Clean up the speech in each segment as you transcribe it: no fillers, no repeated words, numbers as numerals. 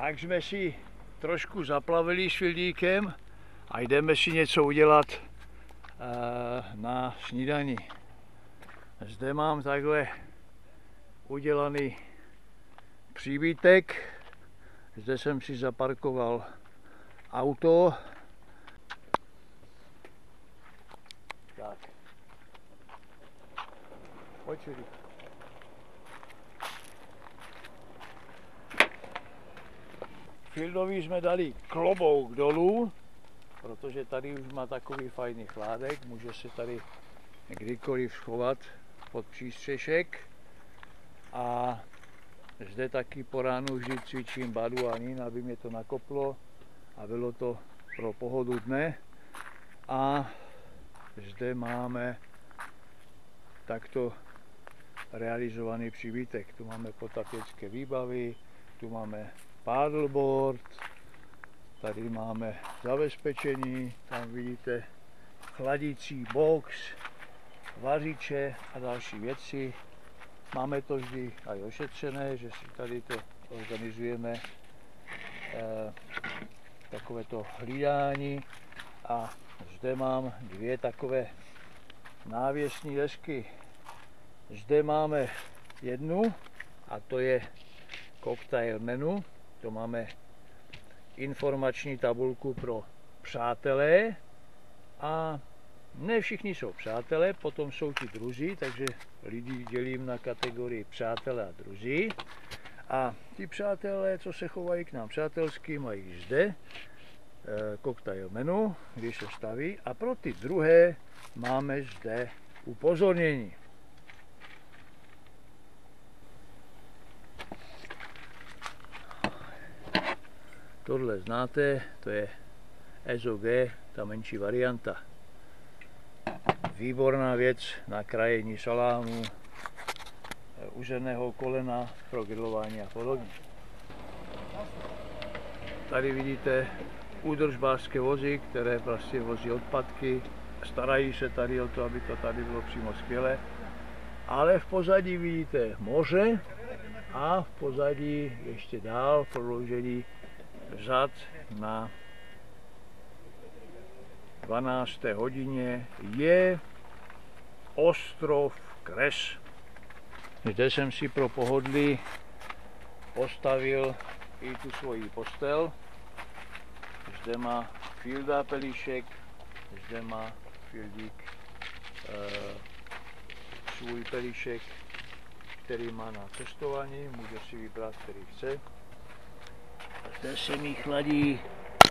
Tak jsme si trošku zaplavili s Fildíkem a jdeme si něco udělat na snídani. Zde mám takhle udělaný příbytek. Zde jsem si zaparkoval auto. Tak. Pojď, Filip. Fildovi jsme dali klobouk dolů, protože tady už má takový fajný chládek, může se tady kdykoliv schovat pod přístřešek. A zde taky po ránu vždy cvičím baduanín, aby mě to nakoplo a bylo to pro pohodu dne. A zde máme takto realizovaný příbytek. Tu máme potapické výbavy, tu máme paddleboard, tady máme zabezpečení, tam vidíte chladící box, vařiče a další věci. Máme to vždy aj ošetřené, že si tady to organizujeme takovéto hlídání. A zde mám dvě takové návěsní desky. Zde máme jednu a to je cocktail menu. To máme informační tabulku pro přátelé a ne všichni jsou přátelé, potom jsou ti druzí, takže lidi dělím na kategorii přátelé a druzí. A ti přátelé, co se chovají k nám přátelsky, mají zde cocktail menu, když se staví, a pro ty druhé máme zde upozornění. Tohle znáte, to je SOG, ta menší varianta. Výborná věc na krajení salámu, uzeného kolena pro grilování a podobně. Tady vidíte údržbářské vozy, které vlastně vozí odpadky. Starají se tady o to, aby to tady bylo přímo skvělé. Ale v pozadí vidíte moře a v pozadí ještě dál prodloužení řad na 12. hodině je ostrov Kres. Zde jsem si pro pohodlí postavil i tu svoji postel. Zde má Filda pelíšek, zde má Fildík svůj pelíšek, který má na cestování, může si vybrat, který chce. Zde se mi chladí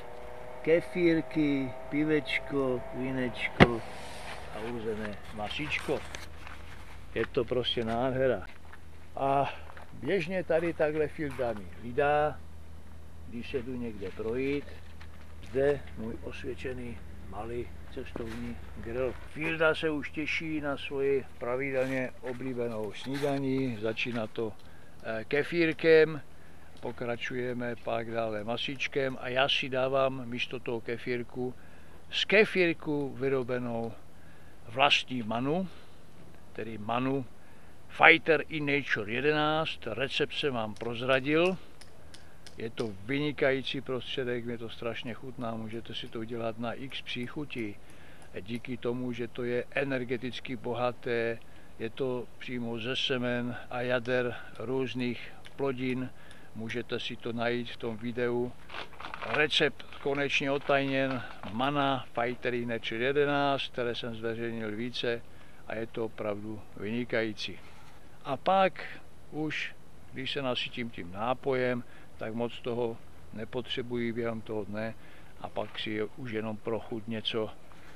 kefírky, pivečko, vínečko a uzené masíčko. Je to prostě nádhera. A běžně tady takhle Filda mi hlídá, když se jdu někde projít. Zde můj osvědčený malý cestovní grill. Filda se už těší na svoji pravidelně oblíbenou snídaní. Začíná to kefírkem, pokračujeme pak dále masíčkem a já si dávám místo toho kefírku z kefírku vyrobenou vlastní manu, tedy manu Fighter in Nature 11. Recept jsem vám prozradil. Je to vynikající prostředek, mě to strašně chutná, můžete si to udělat na x příchutí. Díky tomu, že to je energeticky bohaté, je to přímo ze semen a jader různých plodin. Můžete si to najít v tom videu. Recept konečně otajněn, mana Fighter in Nature 11, které jsem zveřejnil více a je to opravdu vynikající. A pak už, když se nasytím tím nápojem, tak moc toho nepotřebuji během toho dne a pak si už jenom pro chuť něco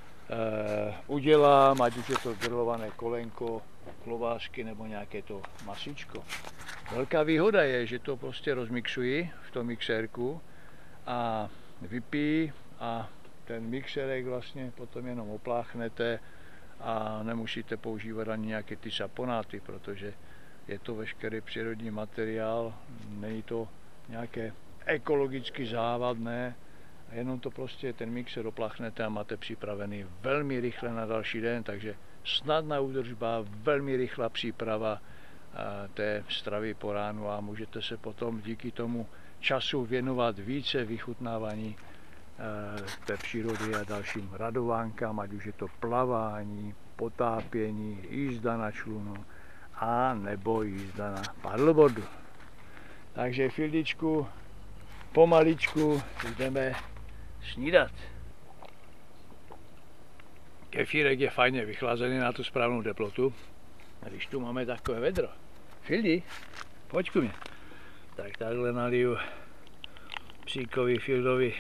udělám, ať už je to grilované kolenko, klobásky nebo nějaké to masíčko. Velká výhoda je, že to prostě rozmixuji v tom mixérku a vypiji a ten mixérek vlastně potom jenom opláchnete a nemusíte používat ani nějaké ty saponáty, protože je to veškerý přírodní materiál, není to nějaké ekologicky závadné, jenom to prostě ten mixer opláchnete a máte připravený velmi rychle na další den, takže snadná údržba, velmi rychlá příprava té stravy po ránu a můžete se potom díky tomu času věnovat více vychutnávání té přírody a dalším radovánkám, ať už je to plavání, potápění, jízda na člunu a nebo jízda na paddleboardu. Takže Fildičku, pomaličku jdeme snídat. Kefírek je fajně vychlazený na tu správnou teplotu. A když tu máme takové vedro. Fildi, pojď ku mě. Tak takhle naliju psíkovi Fildovi.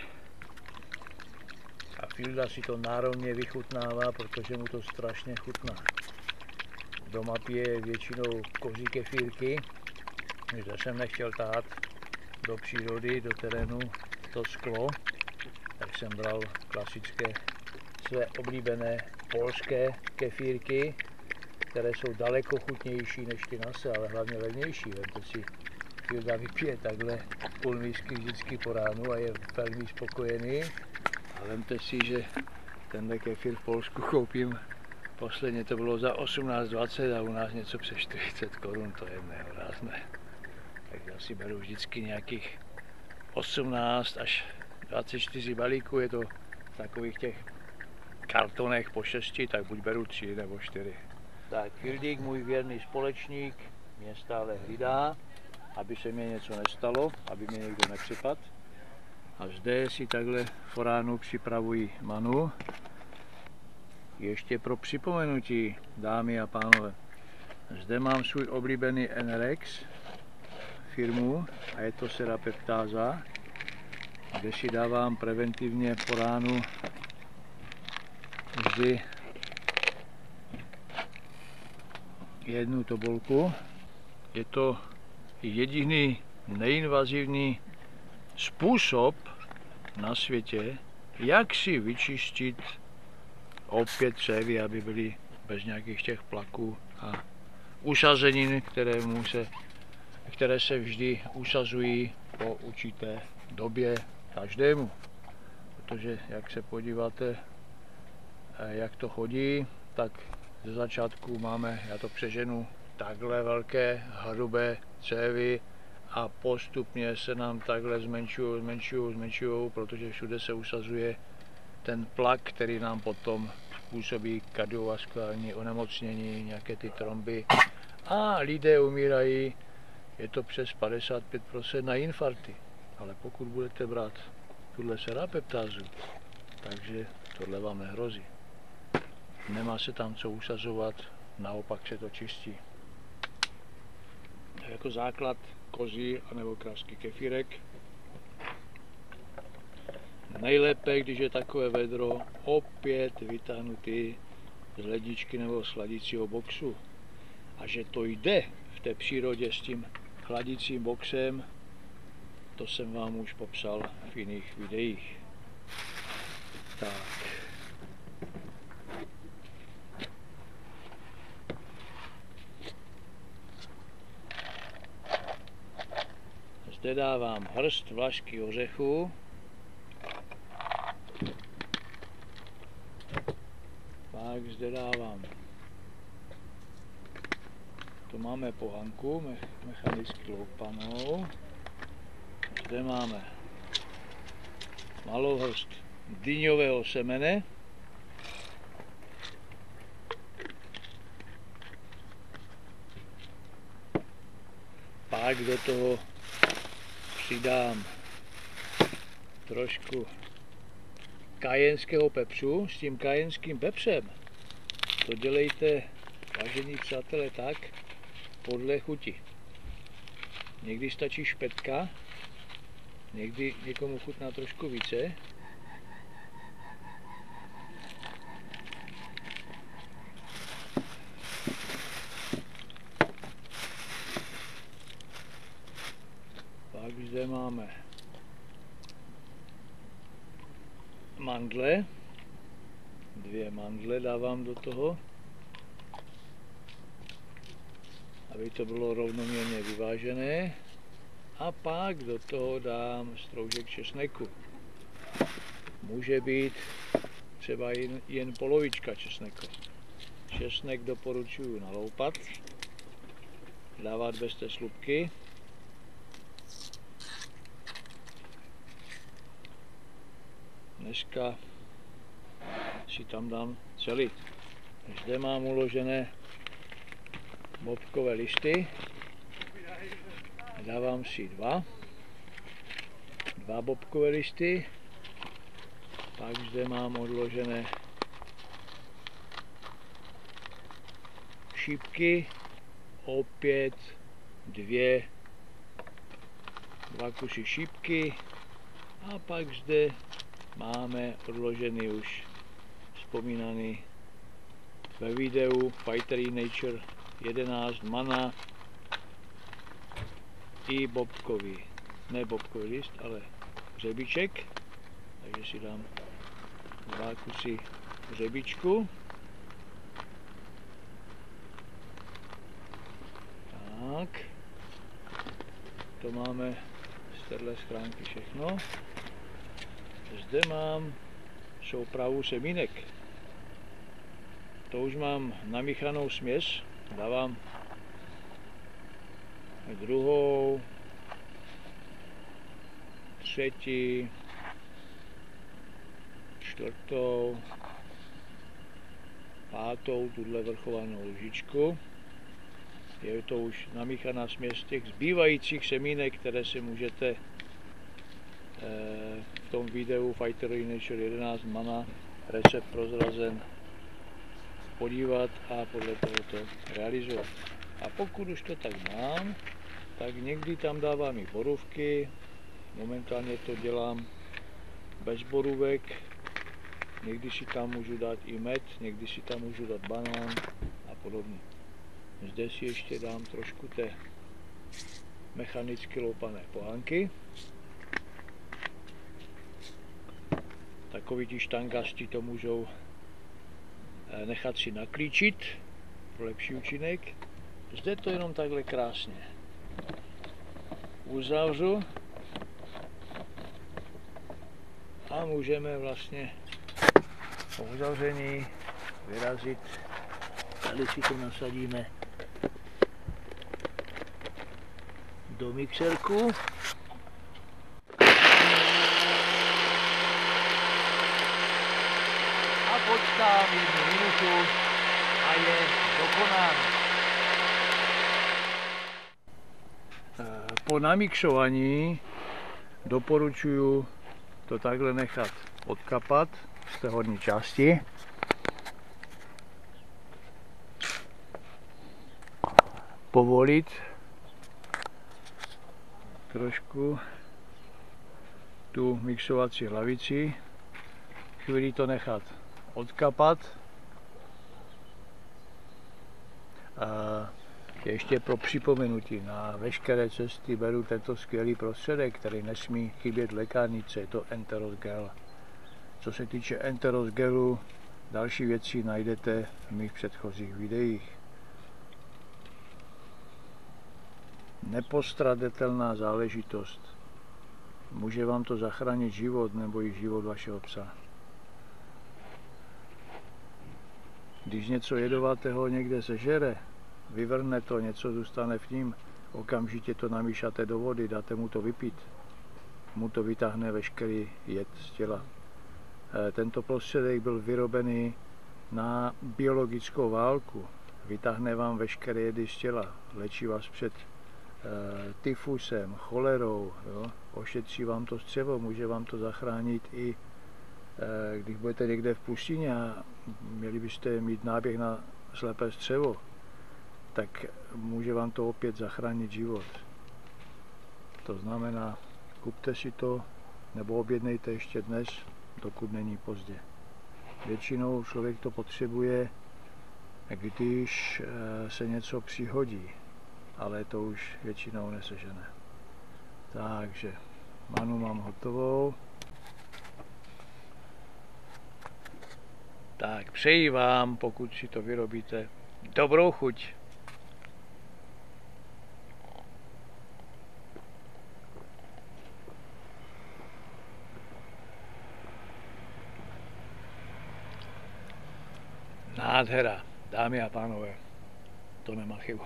A Filda si to nárovně vychutnává, protože mu to strašně chutná. Doma pije většinou kozí kefírky. Zde jsem nechtěl tahat do přírody, do terénu to sklo, tak jsem bral klasické své oblíbené polské kefírky, které jsou daleko chutnější než ty naše, ale hlavně levnější. Vemte si, Filda vypije takhle půl misky vždycky po ránu a je velmi spokojený. A vemte si, že tenhle kefír v Polsku koupím, posledně to bylo za 18,20 a u nás něco přes 40 korun, to je nehorázné. Tak já si beru vždycky nějakých 18 až 24 balíků, je to v takových těch kartonech po 6, tak buď beru 3 nebo 4. Tak Fildík, můj věrný společník, mě stále hlídá, aby se mě něco nestalo, aby mě někdo nepřipadl. A zde si takhle v ránu připravuji manu. Ještě pro připomenutí, dámy a pánové, zde mám svůj oblíbený NRX firmu a je to Serapeptáza, kde si dávám preventivně po ránu vždy jednu tobolku. Je to jediný neinvazivní způsob na světě, jak si vyčistit opět cévy, aby byly bez nějakých těch plaků a usazenin, které se vždy usazují po určité době každému. Protože jak se podíváte, jak to chodí, tak ze začátku máme, já to přeženu, takhle velké, hrubé cévy a postupně se nám takhle zmenšují, protože všude se usazuje ten plak, který nám potom způsobí kardiovaskulární onemocnění, nějaké ty tromby a lidé umírají, je to přes 55% na infarkty. Ale pokud budete brát tuhle Serapeptázu, takže tohle vám nehrozí. Nemá se tam co usazovat, naopak se to čistí. To je jako základ kozí anebo kravský kefírek. Nejlépe, když je takové vedro, opět vytáhnutý z ledničky nebo z chladicího boxu. A že to jde v té přírodě s tím chladicím boxem, to jsem vám už popsal v jiných videích. Tak. Zde dávám hrst vlašských ořechů. Pak zde dávám, to máme pohanku, mechanicky loupanou. Zde máme malou hrst dyňového semene. Pak do toho přidám trošku kajenského pepřu. S tím kajenským pepřem to dělejte, vážení přátelé, tak podle chuti. Někdy stačí špetka, někdy někomu chutná trošku více. Pak zde máme mandle. 2 mandle dávám do toho, aby to bylo rovnoměrně vyvážené. A pak do toho dám stroužek česneku. Může být třeba jen polovička česneku. Česnek doporučuji naloupat, dávat bez té slupky. dneska si tam dám celý. Zde mám uložené bobkové listy. Dávám si dva bobkové listy. Pak zde mám odložené šípky. Opět dva kusy šípky. A pak zde máme odložený už vzpomínaný ve videu Fighter Nature 11 mana i bobkový, ne bobkový list, ale hřebíček. Takže si dám dva kusy hřebíčku. Tak, to máme z téhle schránky všechno. Zde mám soupravu semínek. To už mám namíchanou směs. Dávám druhou, třetí, čtvrtou, pátou, tuhle vrchovanou lžičku. Je to už namíchaná směs těch zbývajících semínek, které si můžete v tom videu Fighter Nature 11 mana recept prozrazen podívat a podle toho to realizovat. A pokud už to tak mám, tak někdy tam dávám i borůvky. Momentálně to dělám bez borůvek. Někdy si tam můžu dát i med, někdy si tam můžu dát banán a podobně. Zde si ještě dám trošku té mechanicky loupané pohánky. Takoví ti štangasti to můžou nechat si naklíčit pro lepší účinek. Zde to jenom takhle krásně uzavřu a můžeme vlastně po uzavření vyrazit. Tady si to nasadíme do mixerku. A počkám 1 minutu a je dokonán. Po namixování doporučuji to takhle nechat odkapat z té horní části. Povolit trošku tu mixovací hlavici, chvíli to nechat odkapat. A ještě pro připomenutí, na veškeré cesty beru tento skvělý prostředek, který nesmí chybět v lékárnice, je to Enteros gel. Co se týče Enteros gelu, další věci najdete v mých předchozích videích. Nepostradatelná záležitost. Může vám to zachránit život nebo i život vašeho psa. Když něco jedovatého někde sežere, vyvrhne to, něco zůstane v ním, okamžitě to namíšáte do vody, dáte mu to vypít. Mu to vytáhne veškerý jed z těla. Tento prostředek byl vyrobený na biologickou válku. Vytáhne vám veškeré jedy z těla, léčí vás před tyfusem, cholerou, jo? Ošetří vám to střevo, může vám to zachránit i když budete někde v pustině a měli byste mít náběh na slepé střevo, tak může vám to opět zachránit život. To znamená, kupte si to nebo objednejte ještě dnes, dokud není pozdě. Většinou člověk to potřebuje, když se něco přihodí, ale to už většinou nesežene. Takže manu mám hotovou. Tak přeji vám, pokud si to vyrobíte, dobrou chuť. Nádhera, dámy a pánové, to nemá chybu.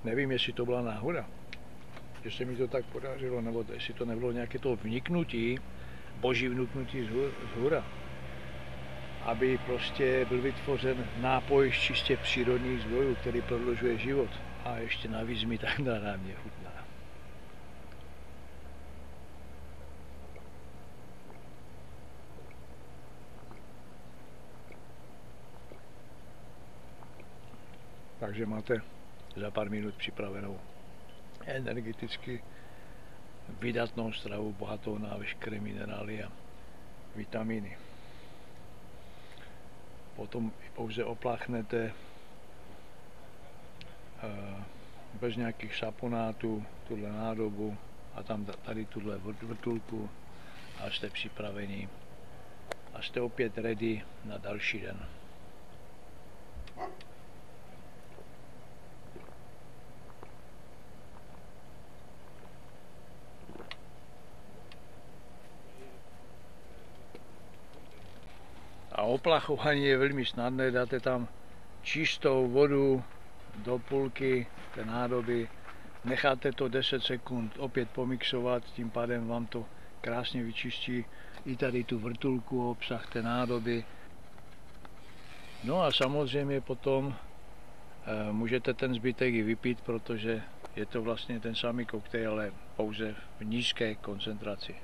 Nevím, jestli to byla náhoda, že se mi to tak podařilo, nebo jestli to nebylo nějaké to vniknutí, boží vniknutí z hora, aby prostě byl vytvořen nápoj z čistě přírodních zdrojů, který prodlužuje život. A ještě navíc mi tak nádherně chutná. Takže máte za pár minut připravenou energeticky vydatnou stravu, bohatou na veškeré minerály a vitamíny. Potom pouze opláchnete bez nějakých saponátů tuhle nádobu a tam tady tuhle vrtulku a jste připraveni a jste opět ready na další den. A oplachování je velmi snadné, dáte tam čistou vodu do půlky té nádoby, necháte to 10 sekund opět pomixovat, tím pádem vám to krásně vyčistí i tady tu vrtulku, obsah té nádoby. No a samozřejmě potom můžete ten zbytek i vypít, protože je to vlastně ten samý koktejl, ale pouze v nízké koncentraci.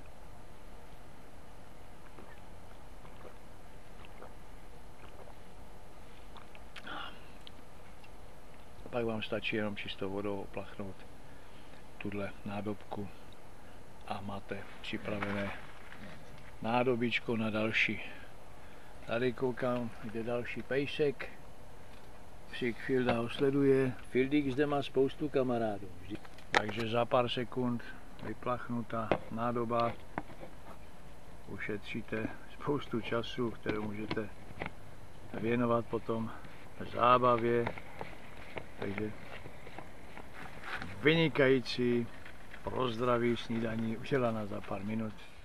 Pak vám stačí jenom čistou vodou oplachnout tuhle nádobku a máte připravené nádobičko na další. Tady koukám, jde další pejsek. Psík Filda ho sleduje. Fildík zde má spoustu kamarádů. Takže za pár sekund vyplachnutá nádoba. Ušetříte spoustu času, kterou můžete věnovat potom zábavě. Takže vynikající pro zdraví snídaní udělaná za pár minut.